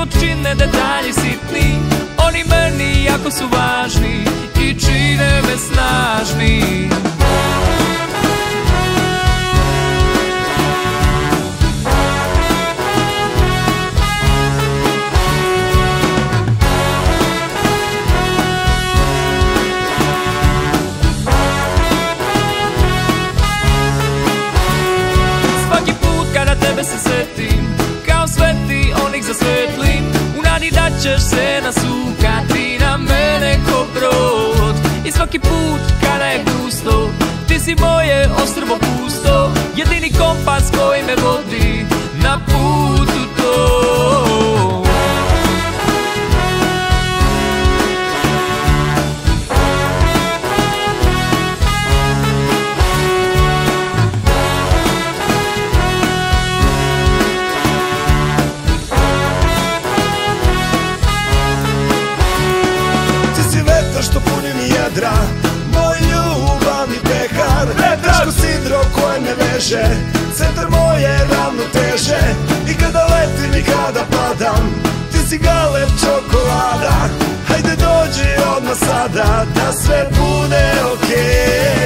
život čine detalji sitni, oni meni jako su važni i čine me snažni. Svaki put kada tebe se setim, kao sveti onih zasvetlim, u nadi da ćeš se nasukati na mene ko brod. I svaki put kada je gusto, ti si moje ostrvo pusto, jedini kompas koji me vodi na putu tom. Što puni mi jedra, moj ljubavni pehar, teško sidro koje me veže, centar moje ravnoteže. I kada letim i kada padam, ti si galeb čokolada. Hajde dođi odmah sada, da sve bude okej.